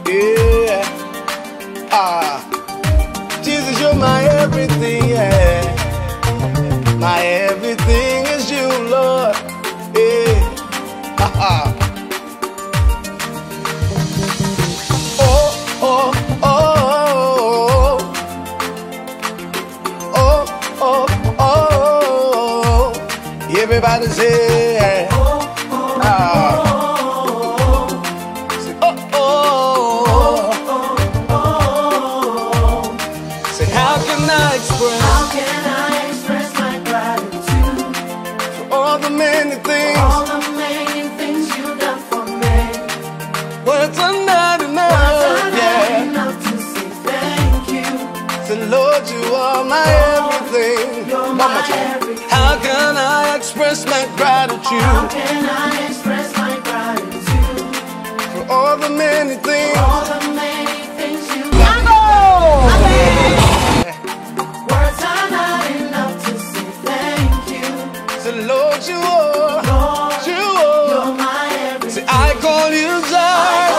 Yeah. Jesus, you're my everything, yeah. My everything is you, Lord. Yeah. Oh, oh, oh, oh, oh, oh, oh. Everybody say, How can I express my gratitude for all the many things, you've done for me? Words are not enough, yeah, enough to say thank you. So Lord, you are my everything. You're my everything. How can I express my gratitude? How can I express my gratitude for all the many things, you've done for me? Words are not enough to say thank you. So Lord, you are, Lord, you're my everything. See, I call you Jireh.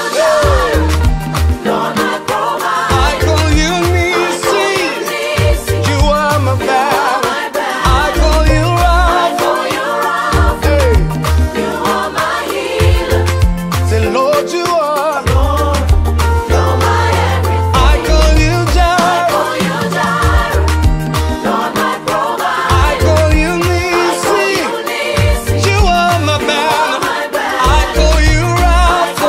Lord, my provider. I call you Nisi. You are my battle. I call you Rapha. Hey. You are my healer. Say, Lord, you are. Lord, you're my everything. I call you Jireh. Lord, my provider. I call you Nisi. You are my battle. I call you Rapha.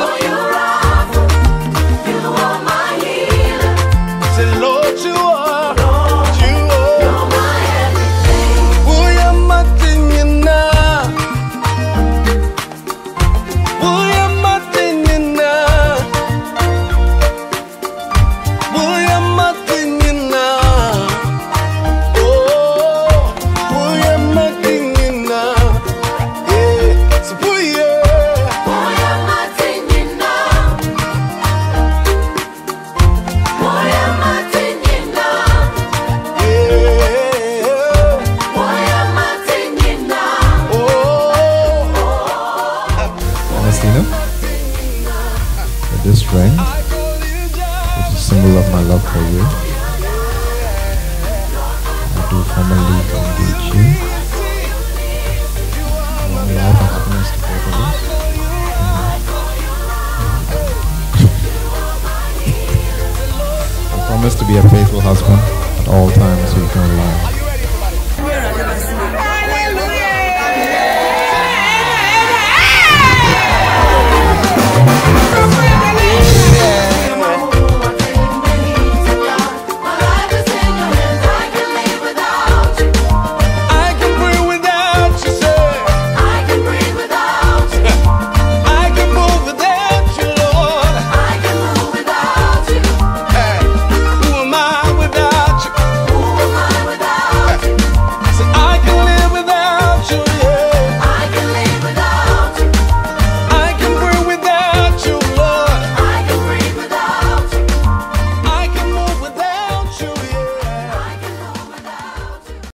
You are my healer. Say, Lord, you are. You You're are. my everything. Uya matinyina. Uya matinyina. Uya matinyina. Oh, uya matinyina. Yeah, so uya. Moya matinyina. Moya matinyina. Yeah. Moya matinyina. Oh. Ernestina, with this ring, I call you Jireh. which is a symbol of my love for you, I do formally engage you. May life and happiness to both of us. I promise to be a faithful husband at all times you can rely on.